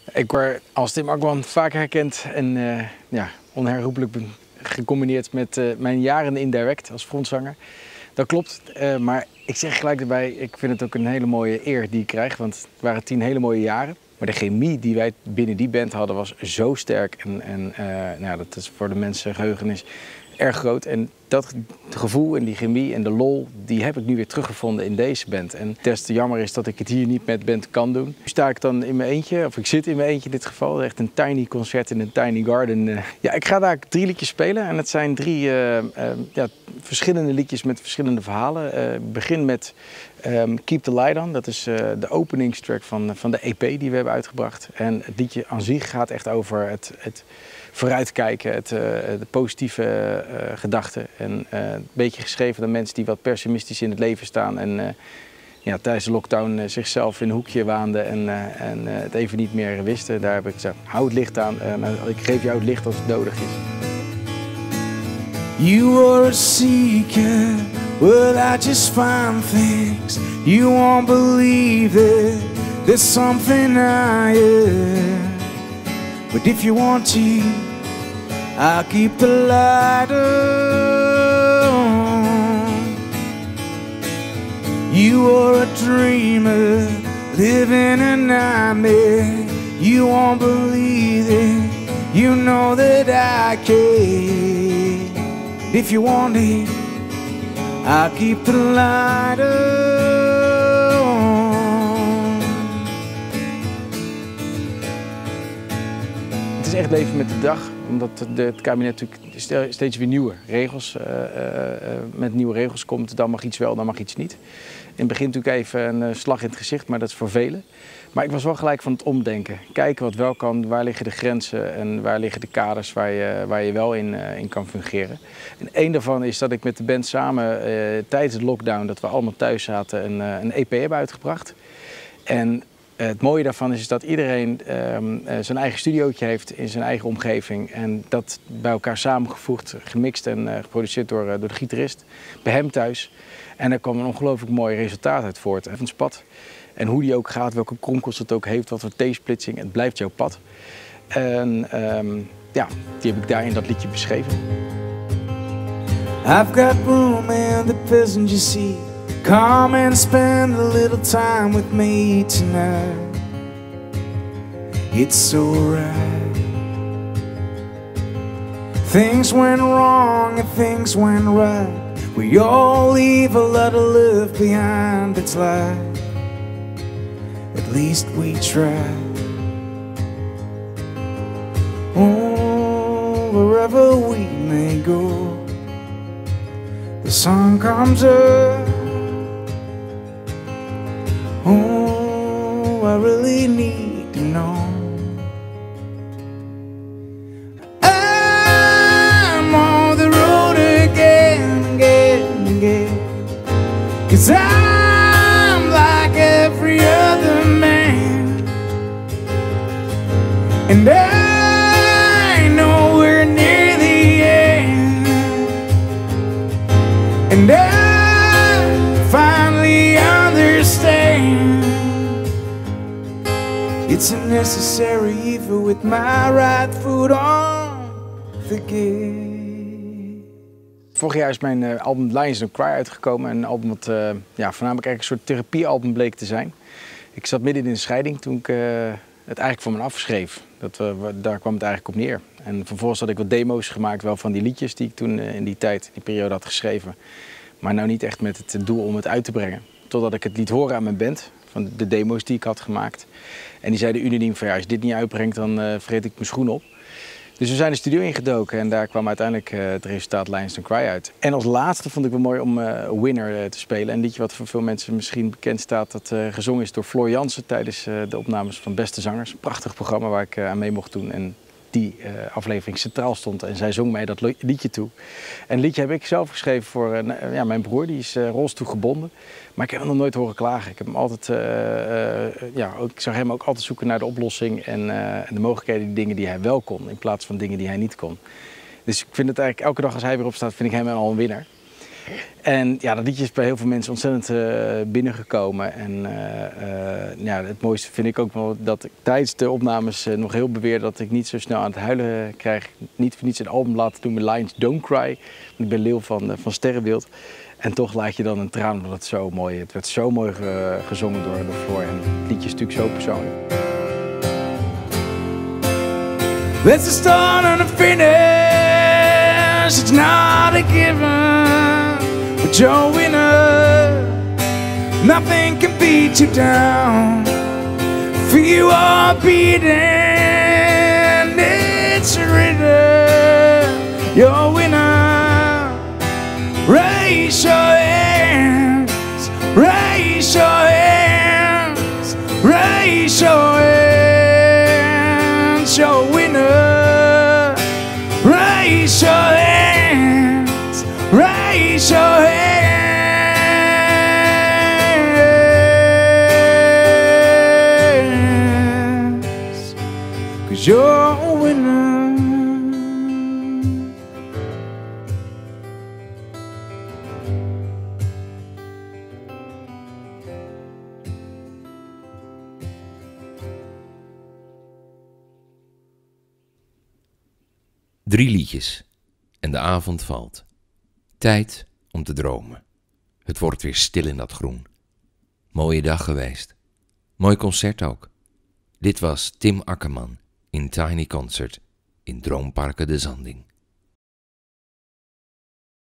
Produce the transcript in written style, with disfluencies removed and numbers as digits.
Ik word als Tim Akman vaak herkend en onherroepelijk gecombineerd met mijn jaren in Direct als frontzanger. Dat klopt, maar ik zeg gelijk erbij, ik vind het ook een hele mooie eer die ik krijg, want het waren 10 hele mooie jaren. Maar de chemie die wij binnen die band hadden was zo sterk en dat is voor de mensen geheugenis erg groot. En dat gevoel en die chemie en de lol, die heb ik nu weer teruggevonden in deze band. En des te jammer is dat ik het hier niet met band kan doen. Nu sta ik dan in mijn eentje, of ik zit in mijn eentje in dit geval. Echt een tiny concert in een tiny garden. Ja, ik ga daar 3 liedjes spelen en het zijn 3 verschillende liedjes met verschillende verhalen. Ik begin met Keep the Light On. Dat is de openingstrack van de EP die we hebben uitgebracht. En het liedje aan zich gaat echt over het vooruitkijken, de positieve gedachten. En een beetje geschreven door mensen die wat pessimistisch in het leven staan. En tijdens de lockdown zichzelf in een hoekje waanden en het even niet meer wisten. Daar heb ik gezegd, hou het licht aan. Ik geef jou het licht als het nodig is. You are a seeker, well I just find things. You won't believe it, there's something higher. But if you want to, I'll keep the light on. You are a dreamer, living a nightmare. You won't believe it, you know that I care. If you want it, I'll keep the light on. Het is echt leven met de dag, omdat het kabinet natuurlijk steeds weer nieuwe regels, met nieuwe regels komt. Dan mag iets wel, dan mag iets niet. In het begin natuurlijk even een slag in het gezicht, maar dat is voor velen. Maar ik was wel gelijk van het omdenken. Kijken wat wel kan, waar liggen de grenzen en waar liggen de kaders waar je wel in kan fungeren. En één daarvan is dat ik met de band samen tijdens de lockdown, dat we allemaal thuis zaten, een EP hebben uitgebracht. En het mooie daarvan is dat iedereen zijn eigen studiootje heeft in zijn eigen omgeving. En dat bij elkaar samengevoegd, gemixt en geproduceerd door de gitarist. Bij hem thuis. En daar kwam een ongelooflijk mooi resultaat uit voort. Van het pad. En hoe die ook gaat, welke kronkels het ook heeft, wat voor T-splitsing, het blijft jouw pad. En die heb ik daar in dat liedje beschreven. I've got room in the passenger seat. Come and spend a little time with me tonight. It's alright. Things went wrong and things went right. We all leave a lot of love behind, it's like at least we tried. Oh, wherever we may go, the sun comes up. Oh, I really need to know. I'm on the road again, again, again. 'Cause I'm like every other man, and I know we're near the end, and I finally understand it's a necessary evil with my right foot on the gate. Vorig jaar is mijn album Lions Don't Cry uitgekomen. Een album wat voornamelijk eigenlijk een soort therapiealbum bleek te zijn. Ik zat midden in de scheiding toen ik het eigenlijk voor me afschreef. Daar kwam het eigenlijk op neer. En vervolgens had ik wat demo's gemaakt wel van die liedjes die ik toen in die periode had geschreven. Maar nou niet echt met het doel om het uit te brengen. Totdat ik het liet horen aan mijn band, van de demo's die ik had gemaakt. En die zeiden unaniem van ja, als je dit niet uitbrengt dan vreet ik mijn schoen op. Dus we zijn de studio ingedoken en daar kwam uiteindelijk het resultaat Lions Don't Cry uit. En als laatste vond ik het wel mooi om Winner te spelen. Een liedje wat voor veel mensen misschien bekend staat, dat gezongen is door Floor Jansen tijdens de opnames van Beste Zangers. Een prachtig programma waar ik aan mee mocht doen en die aflevering centraal stond. En zij zong mij dat liedje toe. En het liedje heb ik zelf geschreven voor mijn broer, die is rolstoelgebonden. Maar ik heb hem nog nooit horen klagen. Ik heb hem altijd, ik zag hem ook altijd zoeken naar de oplossing en de mogelijkheden, die dingen die hij wel kon, in plaats van dingen die hij niet kon. Dus ik vind het eigenlijk elke dag als hij weer opstaat, vind ik hem al een winnaar. En ja, dat liedje is bij heel veel mensen ontzettend binnengekomen. En ja, het mooiste vind ik ook wel dat ik tijdens de opnames nog heel beweer dat ik niet zo snel aan het huilen krijg. Niet voor niets een album laten doen met Lions Don't Cry. Ik ben Leeuw van Sterrenbeeld. En toch laat je dan een traan, omdat het zo mooi, het werd zo mooi gezongen door Floor. En het liedje is natuurlijk zo persoonlijk. There's a start and a finish, it's not a given, but you're a winner. Nothing can beat you down, for you are beaten, it's written, you're a winner. Raise your hands, raise your hands, raise your hands, you're a winner. Raise your hands, raise your hands, 'cause you're a winner. Drie liedjes en de avond valt. Tijd om te dromen. Het wordt weer stil in dat groen. Mooie dag geweest. Mooi concert ook. Dit was Tim Akkerman in Tiny Concert in Droomparken de Zanding.